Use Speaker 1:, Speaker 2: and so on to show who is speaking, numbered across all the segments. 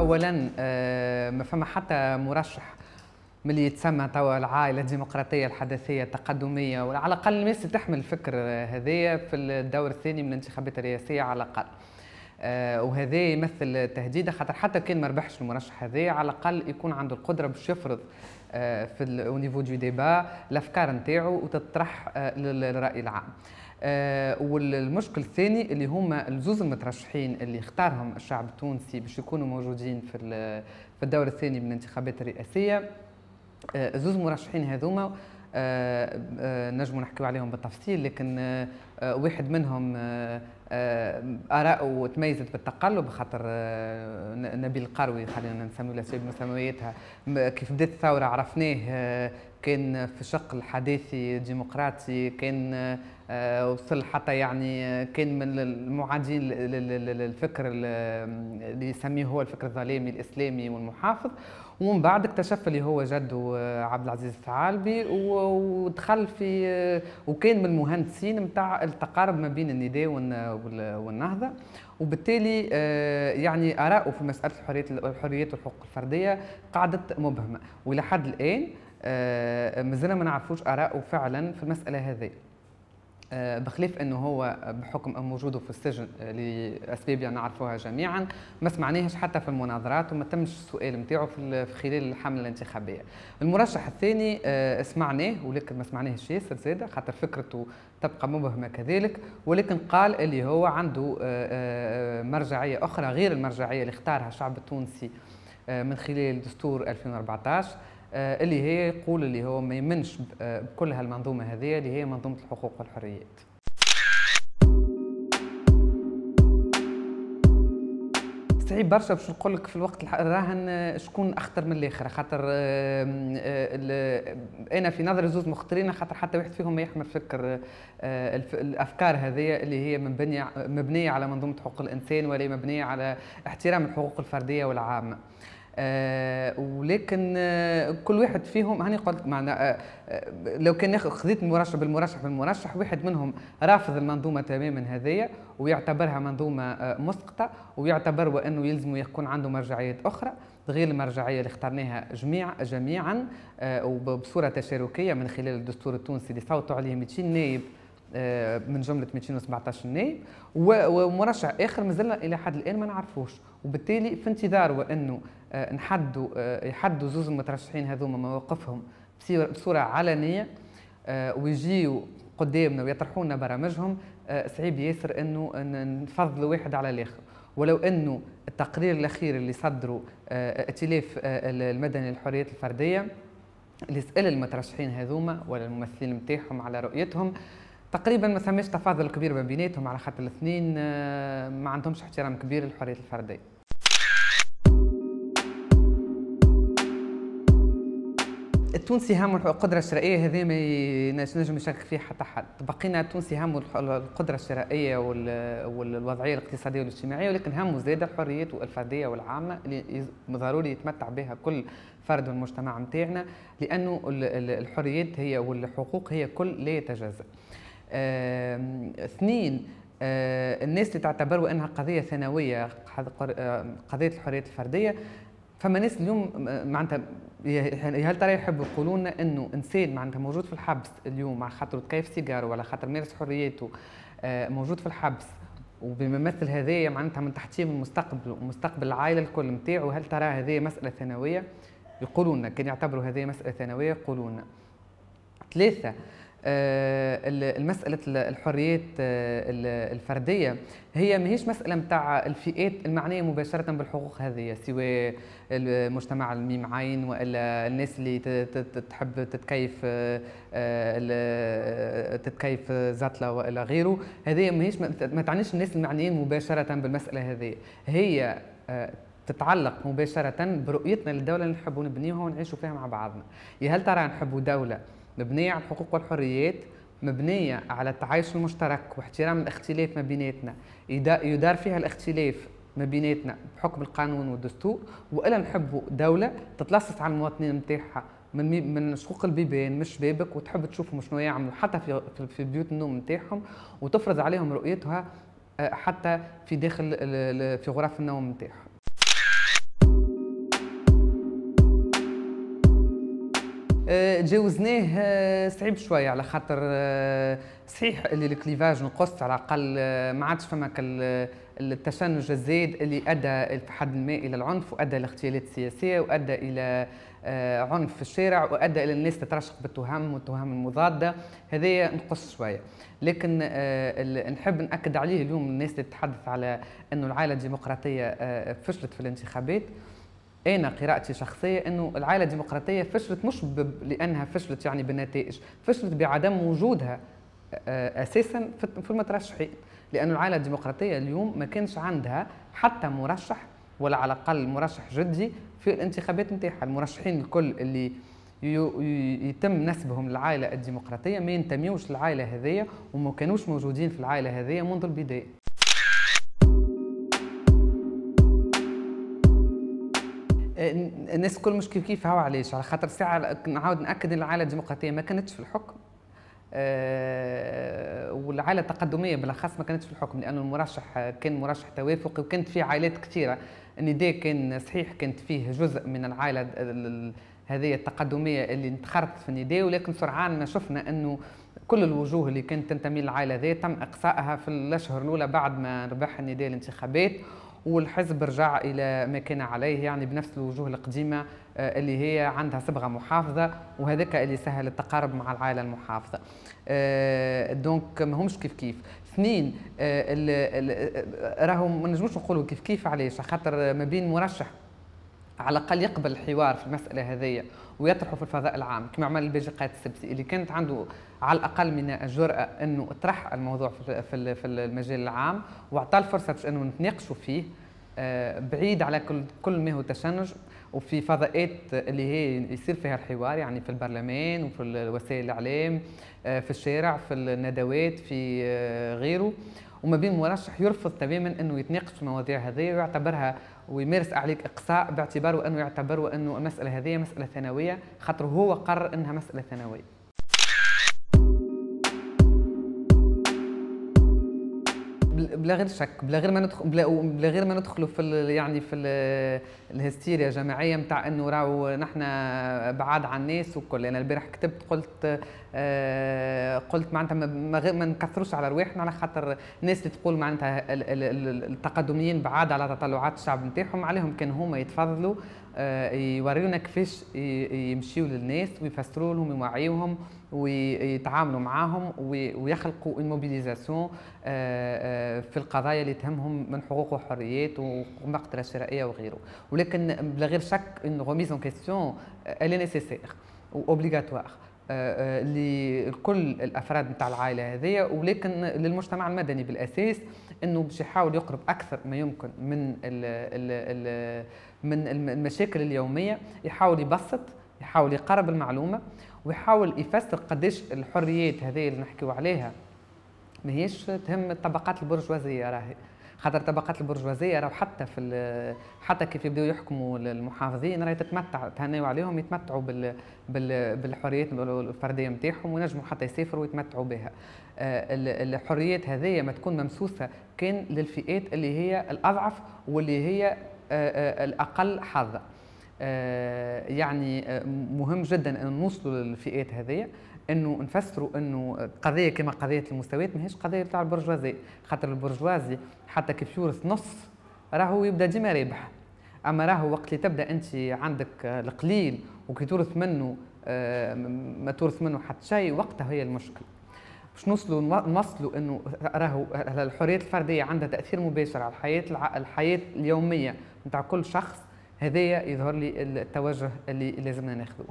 Speaker 1: اولا ما فما حتى مرشح من اللي يتسمى توا العائله الديمقراطيه الحداثيه التقدميه، ولا على الاقل الناس تحمل الفكر هذايا في الدور الثاني من الانتخابات الرئاسيه على الاقل. وهذا يمثل تهديده، خاطر حتى كان ما ربحش المرشح هذايا على الاقل يكون عنده القدره باش يفرض في النيفو دو ديبا الافكار نتاعو وتطرح للراي العام. والمشكل الثاني اللي هما الزوز المترشحين اللي اختارهم الشعب التونسي باش يكونوا موجودين في الدور الثاني من الانتخابات الرئاسيه. زوز مرشحين هذوما نجموا نحكيو عليهم بالتفصيل، لكن واحد منهم آراءه تميزت بالتقلب، خاطر نبيل القروي خلينا نسميه لسبب مسمياتها كيف بدات الثوره عرفناه كان في الشق الحداثي الديمقراطي، كان وصل حتى يعني كان من المعادين للفكر اللي يسميه هو الفكر الظلامي الاسلامي والمحافظ. ومن بعد اكتشف اللي هو جده عبد العزيز الثعالبي ودخل في وكان من المهندسين نتاع التقارب ما بين النداء والنهضه، وبالتالي يعني آراءه في مساله الحريات والحقوق الفرديه قعدت مبهمه، والى حد الان مازلنا ما نعرفوش آراءه فعلا في المساله هذه، بخلاف انه هو بحكم وجوده في السجن لاسباب نعرفوها جميعا ما سمعناهش حتى في المناظرات وما تمش السؤال نتاعو في خلال الحمله الانتخابيه. المرشح الثاني سمعناه ولكن ما سمعناهش ياسر زاده، خاطر فكرته تبقى مبهمه كذلك، ولكن قال اللي هو عنده مرجعيه اخرى غير المرجعيه اللي اختارها الشعب التونسي من خلال دستور 2014، اللي هي يقول اللي هو ما يمنش بكل هالمنظومه هذه اللي هي منظومه الحقوق والحريات. صعيب برشا باش نقول لك في الوقت الراهن شكون اخطر من الاخر، خاطر انا في نظري زوز مخطرين، خاطر حتى واحد فيهم ما يحمل فكر الافكار هذه اللي هي مبنيه على منظومه حقوق الانسان ولا مبنيه على احترام الحقوق الفرديه والعامه. ولكن كل واحد فيهم هاني قلت معنا لو كان خذيت المرشح بالمرشح واحد منهم رافض المنظومه تماما هذيا ويعتبرها منظومه مسقطه، ويعتبر وانه يلزم يكون عنده مرجعيات اخرى غير المرجعيه اللي اخترناها جميعا وبصوره تشاركيه من خلال الدستور التونسي اللي صوتوا عليه 200 نائب من جمله 217 نائب، ومرشح اخر مازلنا الى حد الان ما نعرفوش، وبالتالي في انتظار وانه يحدوا زوز المترشحين هذوما مواقفهم بصوره علنيه ويجيوا قدامنا ويطرحوا لنا برامجهم. صعيب ياسر انه نفضلوا واحد على الاخر، ولو انه التقرير الاخير اللي صدروا ائتلاف المدني للحريات الفرديه اللي سأل المترشحين هذوما ولا الممثلين نتاعهم على رؤيتهم، تقريبا ما ثماش تفاضل كبير ما بيناتهم، على خاطر الاثنين ما عندهمش احترام كبير للحريات الفرديه. التونسي هم القدرة الشرائية، هذا ما نجم يشكك فيه حتى حد. بقينا التونسي هم القدرة الشرائية والوضعية الاقتصادية والاجتماعية، ولكن همه زاد الحريات الفردية والعامة اللي ضروري يتمتع بها كل فرد من المجتمع نتاعنا، لأنه الحريات هي والحقوق هي كل لا يتجزأ. اثنين، الناس اللي تعتبروا أنها قضية ثانوية قضية الحريات الفردية، فما ناس اليوم معناتها هل ترى يحبوا يقولوا لنا انه انسان معناتها موجود في الحبس اليوم على خاطر تكيف سيجاره ولا خاطر مارس حريته موجود في الحبس، وبمثل هذايا معناتها من تحطيم المستقبل ومستقبل العائله الكل نتاعو، هل ترى هذه مساله ثانويه؟ يقولوا لنا كان يعتبروا هذه مساله ثانويه يقولوا لنا. ثلاثه، المسألة الحريات الفردية هي ماهيش مسألة متاع الفئات المعنية مباشرة بالحقوق هذه، سواء المجتمع الميم عين وإلا الناس اللي تحب تتكيف زاتلة وإلى غيره. هذه ماهيش ما تعنيش الناس المعنيين مباشرة بالمسألة هذه، هي تتعلق مباشرة برؤيتنا للدولة اللي نحبوا نبنيها ونعيشوا فيها مع بعضنا. هل ترى نحبوا دولة مبنية على الحقوق والحريات، مبنية على التعايش المشترك واحترام الاختلاف ما بيناتنا، يدار فيها الاختلاف ما بيناتنا بحكم القانون والدستور، وإلا نحبوا دولة تتلصص على المواطنين نتاعها من شقوق البيبان مش بابك وتحب تشوفهم شنو يعملوا حتى في بيوت النوم نتاعهم، وتفرض عليهم رؤيتها حتى في داخل في غرف النوم نتاعهم. تجاوزناه صعيب شويه، على خاطر صحيح اللي الكليفاج نقص على الاقل، ما عادش فما التشنج الزايد اللي ادى في حد ما الى العنف، وادى الى اغتيالات سياسيه، وادى الى عنف في الشارع، وادى الى الناس تترشق بالتهم والتهم المضاده. هذايا نقص شويه، لكن نحب ناكد عليه اليوم الناس اللي تتحدث على انه العائله الديمقراطيه فشلت في الانتخابات. أنا قراءتي شخصية أنه العائلة الديمقراطية فشلت مش لأنها فشلت يعني بالنتائج، فشلت بعدم وجودها أساسا في المترشحين، لأن العائلة الديمقراطية اليوم ما كانش عندها حتى مرشح، ولا على الأقل مرشح جدي في الانتخابات نتاعها. المرشحين الكل اللي يتم نسبهم للعائلة الديمقراطية ما ينتميوش للعائلة هذية، وما كانوش موجودين في العائلة هذية منذ البداية. الناس الكل مش كيف هو علاش، على خاطر ساعه نعاود ناكد ان العائله الديمقراطيه ما كانتش في الحكم، والعائله التقدميه بالاخص ما كانتش في الحكم، لانه المرشح كان مرشح توافقي، وكانت فيه عائلات كثيره. النداء كان صحيح كانت فيه جزء من العائله هذه التقدميه اللي انتخرت في النداء، ولكن سرعان ما شفنا انه كل الوجوه اللي كانت تنتمي للعائله ذي تم اقصائها في الاشهر الاولى بعد ما ربح النداء الانتخابات، والحزب رجع الى ما كان عليه، يعني بنفس الوجوه القديمه اللي هي عندها صبغه محافظه، وهذاك اللي سهل التقارب مع العائله المحافظه. دونك ماهمش كيف. اثنين، راهم ما نجموش نقولوا كيف علاش، خاطر ما بين مرشح على الاقل يقبل الحوار في المساله هذيا ويطرحه في الفضاء العام كما عمل الباجي قائد السبسي، اللي كانت عنده على الاقل من الجرأه انه طرح الموضوع في المجال العام واعطى الفرصه باش انه نتناقشوا فيه، بعيد على كل ما هو تشنج، وفي فضاءات اللي هي يصير فيها الحوار، يعني في البرلمان وفي وسائل الاعلام، في الشارع، في الندوات، في غيره. وما بين مرشح يرفض تماما انه يتناقش في المواضيع هذه ويعتبرها ويمارس عليك اقصاء باعتباره انه يعتبر انه المساله هذه مساله ثانويه، خاطر هو قرر انها مساله ثانويه. بلا غير شك، بلا غير ما ندخلوا في يعني في الهستيريا الجماعيه نتاع انه راهو نحن بعاد عن الناس وكل. انا البارح كتبت قلت معناتها ما نكثروش على رواحنا، على خاطر الناس اللي تقول معناتها التقدميين بعاد على تطلعات الشعب نتاعهم، عليهم كان هما يتفضلوا يوريونا كيفاش يمشيوا للناس ويفسروا لهم ويوعيوهم ويتعاملوا معاهم ويخلقوا الموبيليزاسيون في القضايا اللي تهمهم من حقوق وحريات ومقتله شرائيه وغيره. ولكن بلا غير شك ان غوميز اون كيستيون الي نيسيسير واوبليغاتوار لكل الافراد نتاع العائله هذيا، ولكن للمجتمع المدني بالاساس، انه باش يحاول يقرب اكثر ما يمكن من المشاكل اليوميه، يحاول يبسط، يحاول يقرب المعلومه، ويحاول يفسر قداش الحريات هذه اللي نحكيو عليها ماهيش تهم الطبقات البرجوازيه. راهي خاطر طبقات البرجوازيه راهو حتى كيف يبداو يحكموا المحافظين راهي تتمتع، تهنيوا عليهم يتمتعوا بالحريات الفرديه نتاعهم، وينجموا حتى يسافروا ويتمتعوا بها. الحريات هذه ما تكون ممسوسه كان للفئات اللي هي الاضعف واللي هي الاقل حظا. يعني مهم جدا ان نوصلوا للفئات هذه، انه نفسروا انه قضيه كما قضيه المساواه ماهيش قضيه تاع البرجوازي، خاطر البرجوازي حتى كيف يورث نص راهو يبدا ديما رابح، اما راهو وقت اللي تبدا انت عندك القليل وكي تورث منه ما تورث منه حتى شيء، وقتها هي المشكله. باش نوصلوا انه راهو الحريات الفرديه عندها تاثير مباشر على الحياه اليوميه نتاع كل شخص، هذايا يظهر لي التوجه اللي لازمنا ناخذوه.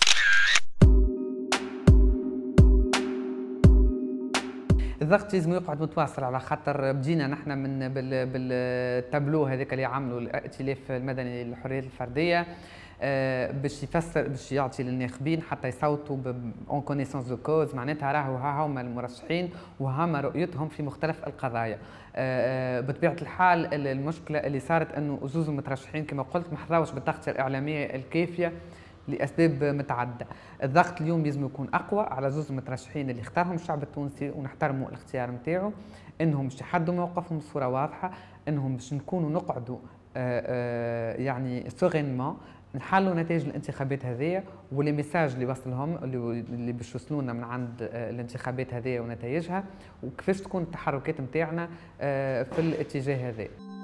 Speaker 1: الضغط لازم يقعد متواصل، على خاطر بدينا نحن من بالتابلو هذاك اللي عملوا الائتلاف المدني للحريات الفرديه، باش يفسر، باش يعطي للناخبين حتى يصوتوا اون كونيسونس دو كوز، معناتها راهو ها هما المرشحين وهما رؤيتهم في مختلف القضايا. بطبيعه الحال المشكله اللي صارت انه زوز المترشحين كما قلت ما حظاوش بالتغطيه الاعلاميه الكافيه لاسباب متعدده. الضغط اليوم لازم يكون اقوى على زوز المترشحين اللي اختارهم الشعب التونسي، ونحترموا الاختيار نتاعو، انهم باش يحدوا موقفهم بصوره واضحه، انهم باش نكونوا نقعدوا يعني سوغينمون نحلوا نتائج الانتخابات هذيا واللي ميساج اللي وصلهم اللي باش يوصلونا من عند الانتخابات هذيا ونتائجها، وكيفاش تكون التحركات نتاعنا في الاتجاه هذا.